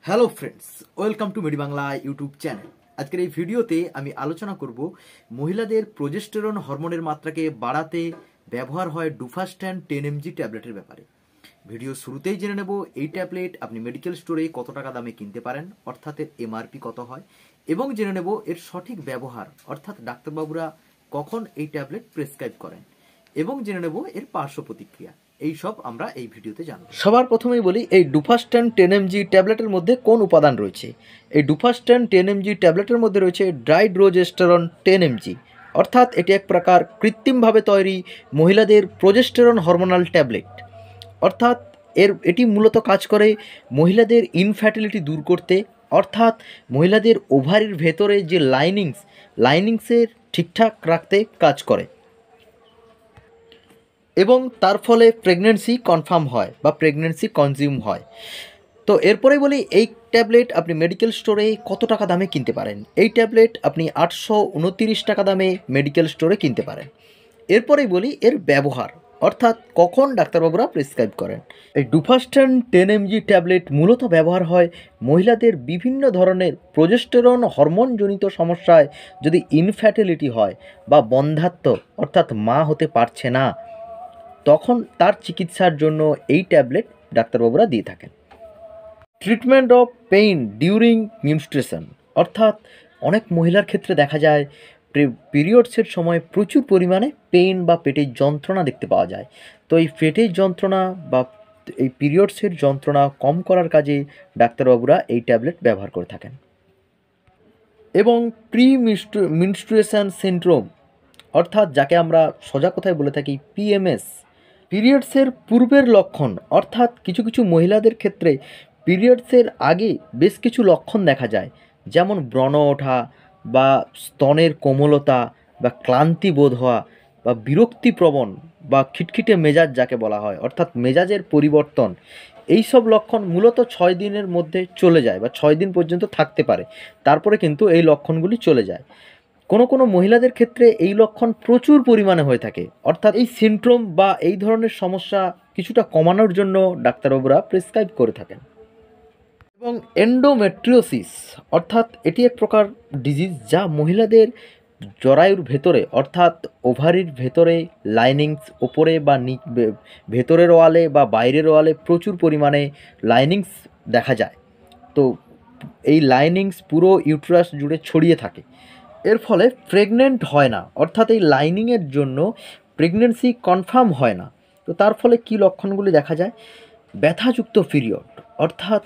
Hello friends, welcome to মেডি Bangla YouTube channel. আজকের এই ভিডিওতে আমি আলোচনা করব মহিলাদের প্রোজেস্টেরন হরমোনের মাত্রাকে বাড়াতে ব্যবহার হয় ডুফাস্ট্যান 10 mg ট্যাবলেটের ব্যাপারে। ভিডিও শুরুতেই জেনে নেব এই ট্যাবলেট আপনি মেডিকেল স্টোরে কত টাকা দামে কিনতে পারেন, অর্থাৎ এর এমআরপি কত হয়, এবং জেনে নেব এর সঠিক ব্যবহার, অর্থাৎ ডাক্তারবাবুরা কখন এই ট্যাবলেট প্রেসক্রাইব করেন, এবং জেনে নেব এর পার্শ্ব প্রতিক্রিয়া। এই সব আমরা এই ভিডিওতে জানব। সবার প্রথমেই বলি এই ডুফাস্ট্যান 10 mg ট্যাবলেটের মধ্যে কোন উপাদান রয়েছে। এই ডুফাস্ট্যান 10 mg ট্যাবলেটের মধ্যে রয়েছে ডাইড্রোজেস্টেরন 10 mg, অর্থাৎ এটি এক প্রকার কৃত্রিমভাবে তৈরি মহিলাদের প্রোজেস্টেরন হরমোনাল ট্যাবলেট। অর্থাৎ এটি মূলত কাজ করে মহিলাদের ইনফার্টিলিটি দূর করতে, অর্থাৎ মহিলাদের ওভারির ভেতরে যে লাইনিংসের ঠিকঠাক রাখতে কাজ করে, এবং তার ফলে প্রেগনেন্সি কনফার্ম হয় বা প্রেগনেন্সি কনজিউম হয়। তো এরপরে বলি এই ট্যাবলেট আপনি মেডিকেল স্টোরে কত টাকা দামে কিনতে পারেন। এই ট্যাবলেট আপনি 829 টাকা দামে মেডিকেল স্টোরে কিনতে পারেন। এরপরেই বলি এর ব্যবহার, অর্থাৎ কখন ডাক্তারবাবুরা প্রেসক্রাইব করেন। এই ডুফাস্ট্যান 10 mg ট্যাবলেট মূলত ব্যবহার হয় মহিলাদের বিভিন্ন ধরনের প্রোজেস্টেরন হরমোনজনিত সমস্যায়, যদি ইনফার্টিলিটি হয় বা বন্ধ্যাত্ব অর্থাৎ মা হতে পারছে না, তখন তার চিকিৎসার জন্য এই ট্যাবলেট ডাক্তারবাবুরা দিয়ে থাকেন। Treatment of pain during menstruation, অর্থাৎ অনেক মহিলার ক্ষেত্রে দেখা যায় পিরিয়ডসের সময় প্রচুর পরিমাণে পেইন বা পেটের যন্ত্রণা দেখতে পাওয়া যায়। তো এই পেটের যন্ত্রণা বা এই পিরিয়ডসের যন্ত্রণা কম করার কাজে ডাক্তারবাবুরা এই ট্যাবলেট ব্যবহার করে থাকেন। এবং মেনস্ট্রুয়েশন সিনড্রোম, অর্থাৎ যাকে আমরা সোজা কথায় বলে থাকি পিএমএস, পিরিয়ডসের পূর্বের লক্ষণ, অর্থাৎ কিছু কিছু মহিলাদের ক্ষেত্রে পিরিয়ডসের আগে বেশ কিছু লক্ষণ দেখা যায়, যেমন ব্রণ ওঠা বা স্তনের কোমলতা বা ক্লান্তি বোধ হওয়া বা বিরক্তিপ্রবণ বা খিটখিটে মেজাজ যাকে বলা হয়, অর্থাৎ মেজাজের পরিবর্তন। এই সব লক্ষণ মূলত 6 দিনের মধ্যে চলে যায় বা 6 দিন পর্যন্ত থাকতে পারে, তারপরে কিন্তু এই লক্ষণগুলি চলে যায়। কোনো কোনো মহিলাদের ক্ষেত্রে এই লক্ষণ প্রচুর পরিমাণে হয়ে থাকে, অর্থাৎ এই সিনড্রোম বা এই ধরনের সমস্যা কিছুটা কমানোর জন্য ডাক্তারবাবুরা প্রেসক্রাইব করে থাকেন। এবং এন্ডোমেট্রিওসিস, অর্থাৎ এটি এক প্রকার ডিজিজ যা মহিলাদের জরায়ুর ভেতরে, অর্থাৎ ওভারির ভেতরে লাইনিংস ওপরে বা ভেতরের ওয়ালে বা বাইরের ওয়ালে প্রচুর পরিমাণে লাইনিংস দেখা যায়। তো এই লাইনিংস পুরো ইউটেরাস জুড়ে ছড়িয়ে থাকে, এর ফলে প্রেগনেন্ট হয় না, অর্থাৎ এই লাইনিংয়ের জন্য প্রেগনেন্সি কনফার্ম হয় না। তো তার ফলে কী লক্ষণগুলি দেখা যায়? ব্যথাযুক্ত পিরিয়ড, অর্থাৎ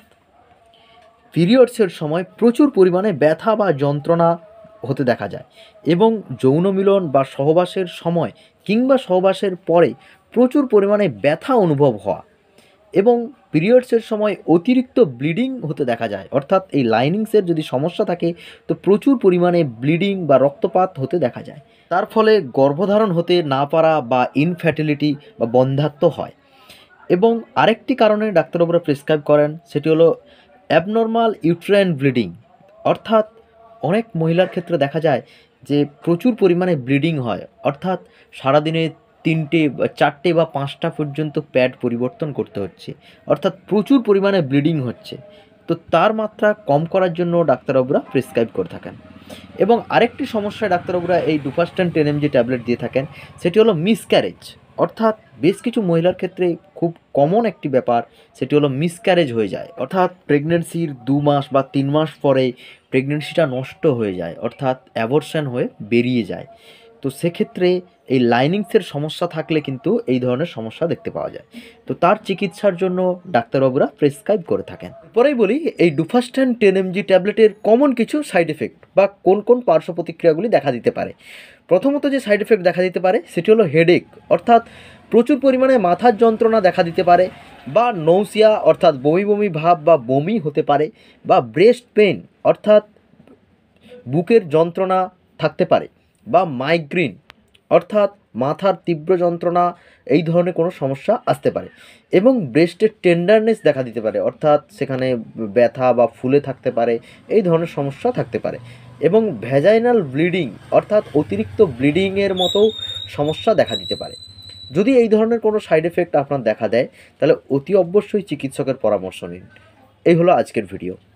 পিরিয়ডসের সময় প্রচুর পরিমাণে ব্যথা বা যন্ত্রণা হতে দেখা যায়, এবং যৌন মিলন বা সহবাসের সময় কিংবা সহবাসের পরে প্রচুর পরিমাণে ব্যথা অনুভব হওয়া, এবং পিরিয়ডসের সময় অতিরিক্ত ব্লিডিং হতে দেখা যায়, অর্থাৎ এই লাইনিংসের যদি সমস্যা থাকে তো প্রচুর পরিমাণে ব্লিডিং বা রক্তপাত হতে দেখা যায়। তার ফলে গর্ভধারণ হতে না পারা বা ইনফার্টিলিটি বা বন্ধ্যাত্ব হয়। এবং আরেকটি কারণে ডাক্তারবাবুরা প্রেসক্রাইব করেন, সেটি হলো অ্যাবনর্মাল ইউট্রাইন ব্লিডিং, অর্থাৎ অনেক মহিলার ক্ষেত্রে দেখা যায় যে প্রচুর পরিমাণে ব্লিডিং হয়, অর্থাৎ সারাদিনে 3টে 4টে বা 5টা পর্যন্ত প্যাড পরিবর্তন করতে হচ্ছে, অর্থাৎ প্রচুর পরিমাণে ব্লিডিং হচ্ছে। তো তার মাত্রা কম করার জন্য ডাক্তারবাবুরা প্রেসক্রাইব করে থাকেন। এবং আরেকটি সমস্যায় ডাক্তারবাবুরা এই ডুফাস্ট্যান 10 mg ট্যাবলেট দিয়ে থাকেন, সেটি হলো মিসক্যারেজ, অর্থাৎ বেশ কিছু মহিলার ক্ষেত্রে খুব কমন একটি ব্যাপার, সেটি হলো মিসক্যারেজ হয়ে যায়, অর্থাৎ প্রেগনেন্সির 2 মাস বা 3 মাস পরে প্রেগনেন্সিটা নষ্ট হয়ে যায়, অর্থাৎ অ্যাবর্শন হয়ে বেরিয়ে যায়। তো সেক্ষেত্রে এই লাইনিংসের সমস্যা থাকলে কিন্তু এই ধরনের সমস্যা দেখতে পাওয়া যায়। তো তার চিকিৎসার জন্য ডাক্তারবাবুরা প্রেসক্রাইব করে থাকেন। পরেই বলি এই ডুফাস্ট্যান 10 mg ট্যাবলেটের কমন কিছু সাইড এফেক্ট বা কোন কোন পার্শ্ব প্রতিক্রিয়াগুলি দেখা দিতে পারে। প্রথমত যে সাইড এফেক্ট দেখা দিতে পারে সেটি হলো হেডেক, অর্থাৎ প্রচুর পরিমাণে মাথার যন্ত্রণা দেখা দিতে পারে, বা নৌসিয়া অর্থাৎ বমি বমি ভাব বা বমি হতে পারে, বা ব্রেস্ট পেন অর্থাৎ বুকের যন্ত্রণা থাকতে পারে, বা মাইগ্রেন অর্থাৎ মাথার তীব্র যন্ত্রণা, এই ধরনের কোনো সমস্যা আসতে পারে। এবং ব্রেস্টের টেন্ডারনেস দেখা দিতে পারে, অর্থাৎ সেখানে ব্যথা বা ফুলে থাকতে পারে, এই ধরনের সমস্যা থাকতে পারে। এবং ভ্যাজাইনাল ব্লিডিং, অর্থাৎ অতিরিক্ত ব্লিডিংয়ের মতো সমস্যা দেখা দিতে পারে। যদি এই ধরনের কোনো সাইড এফেক্ট আপনার দেখা দেয় তাহলে অতি অবশ্যই চিকিৎসকের পরামর্শ নিন। এই হলো আজকের ভিডিও।